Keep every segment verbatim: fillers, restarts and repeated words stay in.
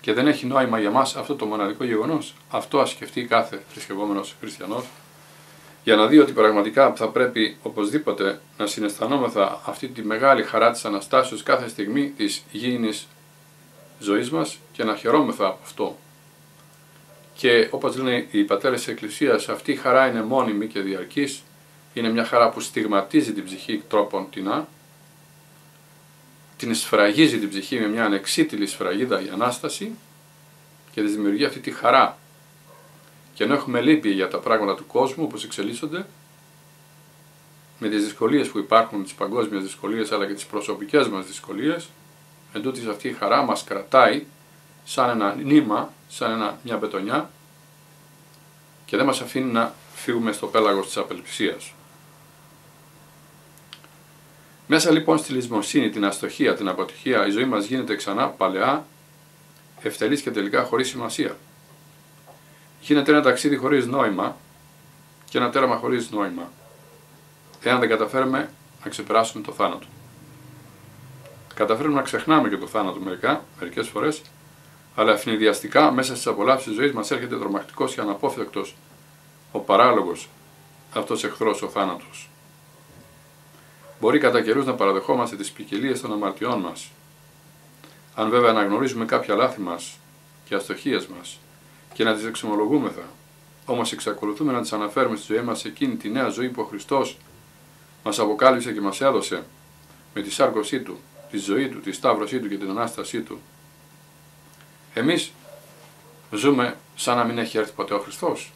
και δεν έχει νόημα για μας αυτό το μοναδικό γεγονός. Αυτό ας σκεφτεί κάθε θρησκευόμενος χριστιανός, για να δει ότι πραγματικά θα πρέπει οπωσδήποτε να συναισθανόμεθα αυτή τη μεγάλη χαρά της Αναστάσεως κάθε στιγμή της γήινης ζωής μας και να χαιρόμεθα από αυτό. Και όπως λένε οι πατέρες της Εκκλησίας, αυτή η χαρά είναι μόνιμη και διαρκής, είναι μια χαρά που στιγματίζει την ψυχή τρόπον τεινά, την σφραγίζει την ψυχή με μια ανεξίτηλη σφραγίδα η Ανάσταση και της δημιουργεί αυτή τη χαρά. Και ενώ έχουμε λύπη για τα πράγματα του κόσμου όπως εξελίσσονται, με τις δυσκολίες που υπάρχουν, τις παγκόσμιες δυσκολίες αλλά και τις προσωπικές μας δυσκολίες, εντούτοις αυτή η χαρά μας κρατάει σαν ένα νήμα, σαν ένα, μια μπετονιά και δεν μας αφήνει να φύγουμε στο πέλαγος της απελπισίας. Μέσα λοιπόν στη λησμοσύνη, την αστοχία, την αποτυχία, η ζωή μας γίνεται ξανά παλαιά, ευτελής και τελικά χωρίς σημασία. Γίνεται ένα ταξίδι χωρίς νόημα και ένα τέραμα χωρίς νόημα, εάν δεν καταφέρουμε να ξεπεράσουμε το θάνατο. Καταφέρουμε να ξεχνάμε και το θάνατο μερικά, μερικές φορές, αλλά ευνηδιαστικά μέσα στις απολαύσεις της ζωής μας έρχεται τρομακτικός και αναπόφευκτος ο παράλογος αυτός εχθρός, ο θάνατος. Μπορεί κατά καιρούς να παραδεχόμαστε τις ποικιλίες των αμαρτιών μας. Αν βέβαια αναγνωρίζουμε κάποια λάθη μας και αστοχίες μας και να τις εξομολογούμεθα, όμως εξακολουθούμε να τις αναφέρουμε στη ζωή μας εκείνη τη νέα ζωή που ο Χριστός μας αποκάλυψε και μας έδωσε με τη σάρκωσή Του, τη ζωή Του, τη σταύρωσή Του και την Ανάστασή Του. Εμείς ζούμε σαν να μην έχει έρθει ποτέ ο Χριστός.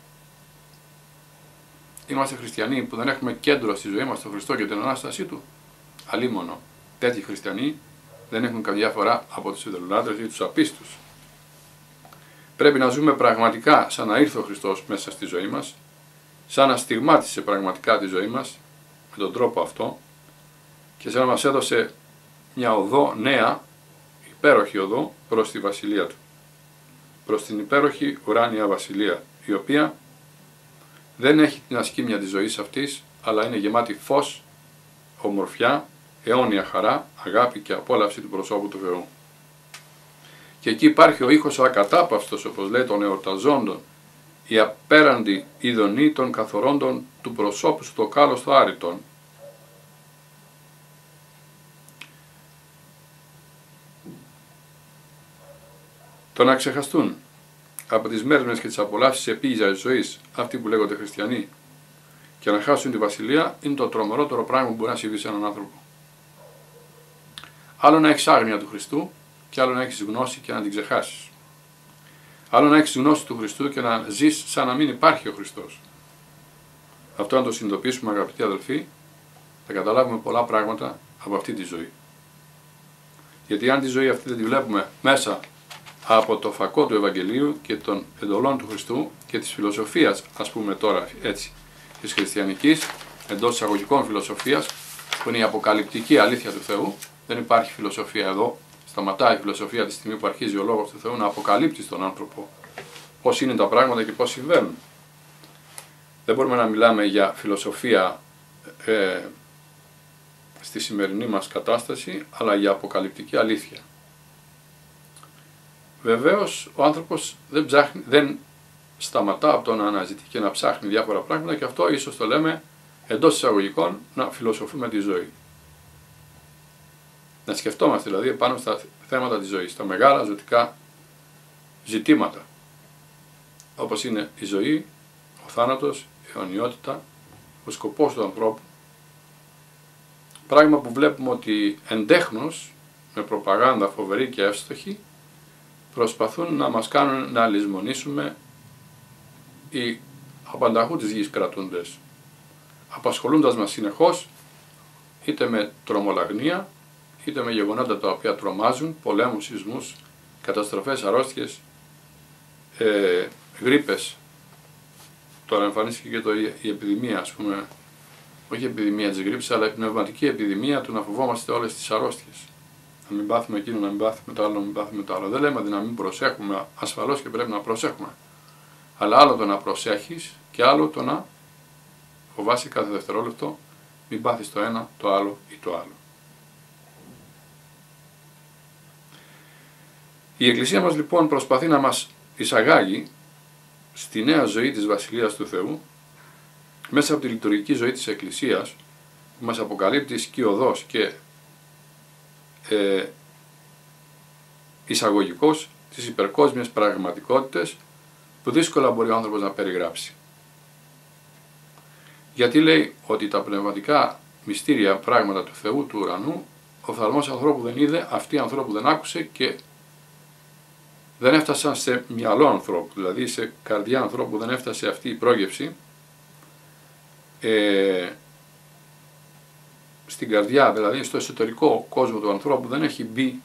Είμαστε χριστιανοί που δεν έχουμε κέντρο στη ζωή μας τον Χριστό και την Ανάστασή Του. Αλίμονο. Τέτοιοι χριστιανοί δεν έχουν καμιά φορά από τους ιδωλολάτρες ή τους απίστους. Πρέπει να ζούμε πραγματικά σαν να ήρθε ο Χριστός μέσα στη ζωή μας, σαν να στιγμάτισε πραγματικά τη ζωή μας με τον τρόπο αυτό και σαν να μας έδωσε μια οδό νέα, υπέροχη οδό προς τη Βασιλεία Του. Προς την υπέροχη ουράνια Βασιλεία, η οποία δεν έχει την ασκήμια της ζωής αυτής, αλλά είναι γεμάτη φως, ομορφιά, αιώνια χαρά, αγάπη και απόλαυση του προσώπου του Θεού. Και εκεί υπάρχει ο ήχος ο ακατάπαυστος, όπως λέει, των εορταζόντων, η απέραντη ειδονή των καθορώντων του προσώπου σου το κάλος το άρρητον. Το να ξεχαστούν από τις μέρες και τις απολαύσεις επίγειας ζωής αυτοί που λέγονται χριστιανοί και να χάσουν τη βασιλεία είναι το τρομερότερο πράγμα που μπορεί να συμβεί σε έναν άνθρωπο. Άλλο να έχεις άγνοια του Χριστού και άλλο να έχεις γνώση και να την ξεχάσεις. Άλλο να έχεις γνώση του Χριστού και να ζεις σαν να μην υπάρχει ο Χριστός. Αυτό να το συνειδητοποιήσουμε, αγαπητοί αδελφοί, θα καταλάβουμε πολλά πράγματα από αυτή τη ζωή. Γιατί αν τη ζωή αυτή δεν τη βλέπουμε μέσα από το φακό του Ευαγγελίου και των εντολών του Χριστού και της φιλοσοφίας, ας πούμε τώρα έτσι, της χριστιανικής, εντός εισαγωγικών φιλοσοφίας, που είναι η αποκαλυπτική αλήθεια του Θεού. Δεν υπάρχει φιλοσοφία εδώ. Σταματάει η φιλοσοφία τη στιγμή που αρχίζει ο Λόγος του Θεού να αποκαλύπτει στον άνθρωπο πώς είναι τα πράγματα και πώς συμβαίνουν. Δεν μπορούμε να μιλάμε για φιλοσοφία ε, στη σημερινή μας κατάσταση, αλλά για αποκαλυπτική αλήθεια. Βεβαίως ο άνθρωπος δεν, ψάχνει, δεν σταματά από το να αναζητεί και να ψάχνει διάφορα πράγματα και αυτό ίσως το λέμε εντός εισαγωγικών να φιλοσοφούμε τη ζωή. Να σκεφτόμαστε δηλαδή πάνω στα θέματα της ζωής, τα μεγάλα ζωτικά ζητήματα, όπως είναι η ζωή, ο θάνατος, η αιωνιότητα, ο σκοπός του ανθρώπου. Πράγμα που βλέπουμε ότι εντέχνως, με προπαγάνδα φοβερή και εύστοχη, προσπαθούν να μας κάνουν να λησμονήσουμε οι απανταχού της γης κρατούντες, απασχολούντας μας συνεχώς είτε με τρομολαγνία, είτε με γεγονότα τα οποία τρομάζουν, πολέμους, σεισμούς, καταστροφές, αρρώστιες, ε, γρίπες. Τώρα εμφανίστηκε και το, η επιδημία, ας πούμε, όχι η επιδημία της γρίπης, αλλά η πνευματική επιδημία του να φοβόμαστε όλες τις αρρώστιες. Να μην πάθουμε εκείνο, να μην πάθουμε το άλλο, να μην πάθουμε το άλλο. Δεν λέμε να μην προσέχουμε, ασφαλώς και πρέπει να προσέχουμε. Αλλά άλλο το να προσέχεις και άλλο το να φοβάσαι κάθε δευτερόλεπτο, μην πάθεις το ένα, το άλλο ή το άλλο. Η Εκκλησία μας λοιπόν προσπαθεί να μας εισαγάγει στη νέα ζωή της Βασιλείας του Θεού μέσα από τη λειτουργική ζωή της Εκκλησίας που μας αποκαλύπτει σκιωδώς και ε, εισαγωγικός τις υπερκόσμιες πραγματικότητες που δύσκολα μπορεί ο άνθρωπος να περιγράψει. Γιατί λέει ότι τα πνευματικά μυστήρια πράγματα του Θεού, του ουρανού, ο οφθαλμός ανθρώπου δεν είδε, αυτή ανθρώπου δεν άκουσε και δεν έφτασαν σε μυαλό ανθρώπου, δηλαδή σε καρδιά ανθρώπου δεν έφτασε αυτή η πρόγευση ε, στην καρδιά, δηλαδή στο εσωτερικό κόσμο του ανθρώπου δεν έχει μπει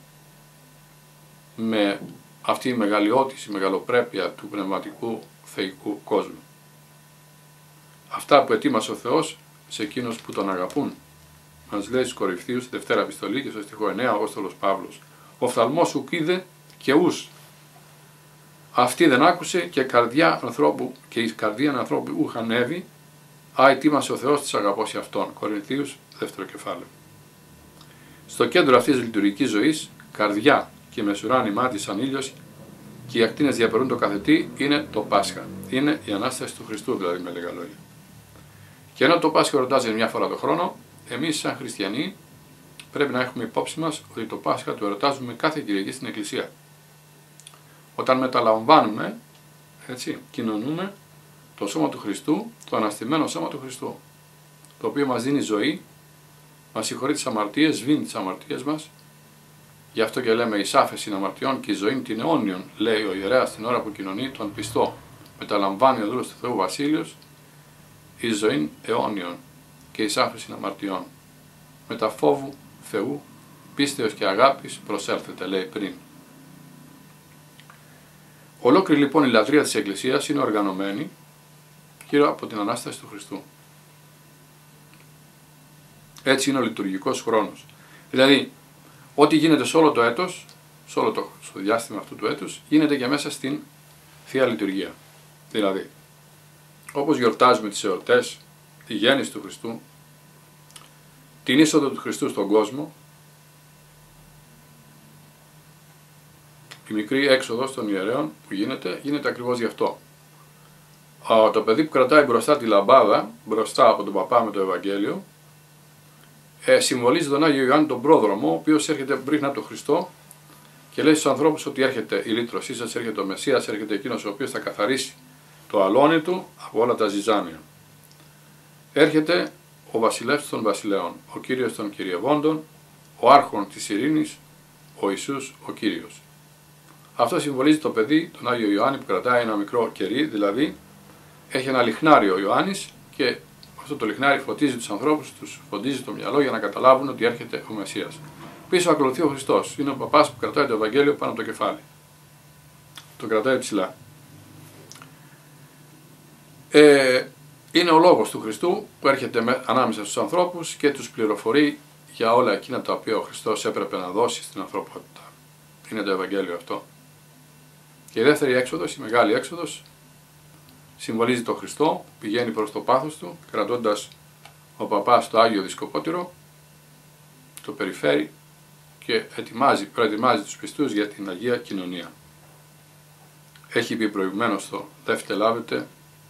με αυτή η μεγαλειότηση, η μεγαλοπρέπεια του πνευματικού θεϊκού κόσμου. Αυτά που ετοίμασε ο Θεός σε εκείνους που τον αγαπούν. Μας λέει στους Κορινθίους, Δευτέρα Επιστολή και στο στιχό εννέα, ο Απόστολος Παύλος. Ο οφθαλμός σου είδε και ους. Αυτή δεν άκουσε και, καρδιά ανθρώπου, και η καρδία ανθρώπου ούχ ανέβη, α, ετοίμασε ο Θεός της αγαπώσει αυτόν. Κορινθίους, δεύτερο κεφάλαιο. Στο κέντρο αυτής της λειτουργικής ζωής, καρδιά και μεσουράνη μάτι σαν ήλιος και οι ακτίνες διαπερούν το καθετή, είναι το Πάσχα. Είναι η Ανάσταση του Χριστού, δηλαδή με λίγα λόγια. Και ενώ το Πάσχα εορτάζεται μια φορά το χρόνο, εμείς σαν χριστιανοί πρέπει να έχουμε υπόψη μας ότι το Πάσχα το εορτάζουμε κάθε Κυριακή στην Εκκλησία. Όταν μεταλαμβάνουμε, έτσι, κοινωνούμε το σώμα του Χριστού, το αναστημένο σώμα του Χριστού, το οποίο μας δίνει ζωή, μας συγχωρεί τις αμαρτίες, σβήνει τις αμαρτίες μας. Γι' αυτό και λέμε εις άφεσιν αμαρτιών και η ζωή την αιώνιον, λέει ο ιερέας την ώρα που κοινωνεί τον πιστό. Μεταλαμβάνει ο δούλος του Θεού Βασίλειος η ζωή αιώνιον και εις άφεσιν αμαρτιών. Με τα φόβου Θεού, πίστεως και αγάπης προσέλθετε, λέει πριν. Ολόκληρη λοιπόν η λατρεία της Εκκλησίας είναι οργανωμένη γύρω από την Ανάσταση του Χριστού. Έτσι είναι ο λειτουργικός χρόνος. Δηλαδή, ό,τι γίνεται σε όλο το έτος, σε όλο το στο διάστημα αυτού του έτους, γίνεται και μέσα στην Θεία Λειτουργία. Δηλαδή, όπως γιορτάζουμε τις εορτές, τη γέννηση του Χριστού, την είσοδο του Χριστού στον κόσμο, η μικρή έξοδος των ιερέων που γίνεται, γίνεται ακριβώς γι' αυτό. Το παιδί που κρατάει μπροστά τη λαμπάδα, μπροστά από τον παπά με το Ευαγγέλιο, ε, συμβολίζει τον Άγιο Ιωάννη τον πρόδρομο, ο οποίος έρχεται πριν από τον Χριστό και λέει στους ανθρώπους ότι έρχεται η λύτρωσή σας, έρχεται ο Μεσσίας, έρχεται εκείνος ο οποίος θα καθαρίσει το αλόνι του από όλα τα ζυζάνια. Έρχεται ο βασιλεύς των βασιλέων, ο Κύριος των κυριευόντων, ο άρχον της ειρήνης, ο Ιησούς ο Κύριος. Αυτό συμβολίζει το παιδί, τον Άγιο Ιωάννη, που κρατάει ένα μικρό κερί, δηλαδή έχει ένα λιχνάρι ο Ιωάννης και αυτό το λιχνάρι φωτίζει τους ανθρώπους, τους φωτίζει το μυαλό για να καταλάβουν ότι έρχεται ο Μεσσίας. Πίσω ακολουθεί ο Χριστός, είναι ο παπάς που κρατάει το Ευαγγέλιο πάνω από το κεφάλι. Το κρατάει ψηλά. Ε, είναι ο λόγος του Χριστού που έρχεται με, ανάμεσα στους ανθρώπους και τους πληροφορεί για όλα εκείνα τα οποία ο Χριστός έπρεπε να δώσει στην ανθρωπότητα. Είναι το Ευαγγέλιο αυτό. Και η δεύτερη έξοδος, η μεγάλη έξοδος, συμβολίζει τον Χριστό που πηγαίνει προς το πάθος του, κρατώντας ο παπάς το Άγιο Δισκοπότηρο, το περιφέρει και ετοιμάζει, προετοιμάζει τους πιστούς για την Αγία Κοινωνία. Έχει πει προηγουμένως το «Δεύτε λάβετε,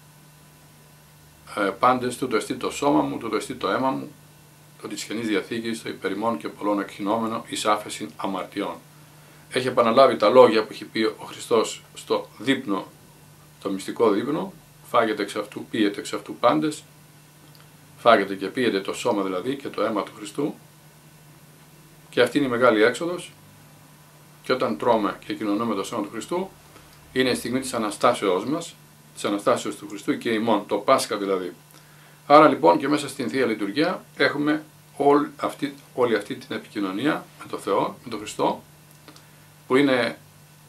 ε, πάντες, τούτο εστί το σώμα μου, τούτο εστί το αίμα μου, το της Καινής Διαθήκης, το υπερημών και πολλών εκχυνόμενο εις άφεσιν αμαρτιών». Έχει επαναλάβει τα λόγια που έχει πει ο Χριστός στο δείπνο, το μυστικό δείπνο, φάγετε εξ αυτού, πίετε εξ αυτού πάντες, φάγετε και πίετε το σώμα δηλαδή και το αίμα του Χριστού, και αυτή είναι η μεγάλη έξοδος, και όταν τρώμε και κοινωνούμε το σώμα του Χριστού, είναι η στιγμή της Αναστάσεώς μας, της Αναστάσεως του Χριστού και ημών, το Πάσχα δηλαδή. Άρα λοιπόν και μέσα στην Θεία Λειτουργία έχουμε όλη αυτή, όλη αυτή την επικοινωνία με τον Θεό, με τον Χριστό, που είναι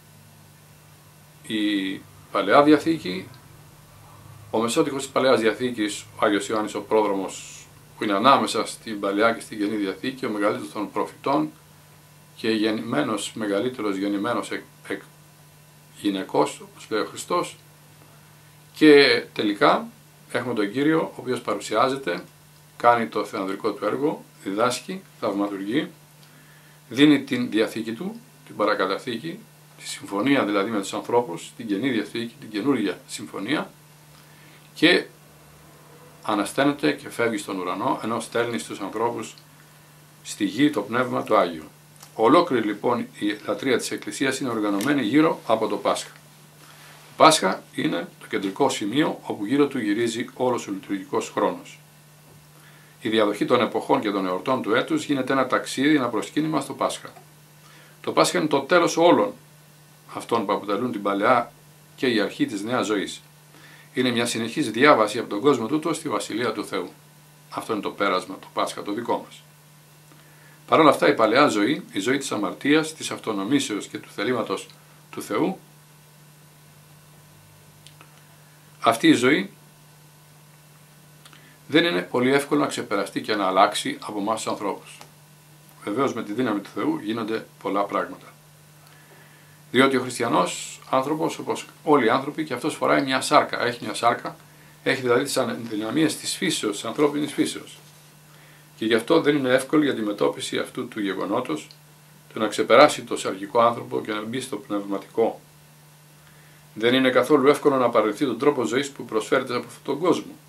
η Παλαιά Διαθήκη, ο μεσότυχος της Παλαιάς Διαθήκης, ο Άγιος Ιωάννης ο πρόδρομος, που είναι ανάμεσα στην Παλαιά και στην Καινή Διαθήκη, ο μεγαλύτερος των προφητών και γεννημένος, μεγαλύτερος γεννημένος εκ, εκ γυναικός, όπως λέει ο Χριστός, και τελικά έχουμε τον Κύριο, ο οποίος παρουσιάζεται, κάνει το θεανδρικό του έργο, διδάσκει, θαυματουργεί, δίνει την Διαθήκη του, την παρακαταθήκη, τη συμφωνία δηλαδή με τους ανθρώπους, την Καινή Διαθήκη, την καινούργια συμφωνία, και ανασταίνεται και φεύγει στον ουρανό, ενώ στέλνει στους ανθρώπους στη γη το Πνεύμα του Άγιο. Ολόκληρη λοιπόν η λατρεία της Εκκλησίας είναι οργανωμένη γύρω από το Πάσχα. Το Πάσχα είναι το κεντρικό σημείο όπου γύρω του γυρίζει όλος ο λειτουργικός χρόνος. Η διαδοχή των εποχών και των εορτών του έτους γίνεται ένα ταξίδι, ένα προσκύνημα στο Πάσχα. Το Πάσχα είναι το τέλος όλων αυτών που αποτελούν την παλαιά και η αρχή της νέας ζωής. Είναι μια συνεχής διάβαση από τον κόσμο τούτο στη Βασιλεία του Θεού. Αυτό είναι το πέρασμα, το Πάσχα το δικό μας. Παρ' όλα αυτά η παλαιά ζωή, η ζωή της αμαρτίας, της αυτονομήσεως και του θελήματος του Θεού, αυτή η ζωή δεν είναι πολύ εύκολο να ξεπεραστεί και να αλλάξει από εμάς τους ανθρώπους. Βεβαίως με τη δύναμη του Θεού γίνονται πολλά πράγματα. Διότι ο χριστιανός άνθρωπος, όπως όλοι οι άνθρωποι, και αυτός φοράει μια σάρκα. Έχει μια σάρκα, έχει δηλαδή τις αδυναμίες της φύσεως, της ανθρώπινης φύσεως. Και γι' αυτό δεν είναι εύκολη η αντιμετώπιση αυτού του γεγονότος, το να ξεπεράσει το σαρκικό άνθρωπο και να μπει στο πνευματικό. Δεν είναι καθόλου εύκολο να παρελθεί τον τρόπο ζωής που προσφέρεται από αυτόν τον κόσμο.